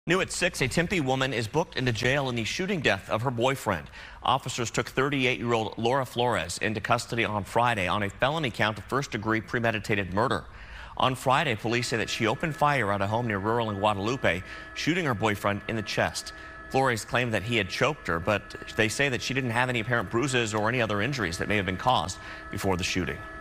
New at 6, a Tempe woman is booked into jail in the shooting death of her boyfriend. Officers took 38-year-old Lora Flores into custody on Friday on a felony count of first-degree premeditated murder. On Friday, police say that she opened fire at a home near rural in Guadalupe, shooting her boyfriend in the chest. Flores claimed that he had choked her, but they say that she didn't have any apparent bruises or any other injuries that may have been caused before the shooting.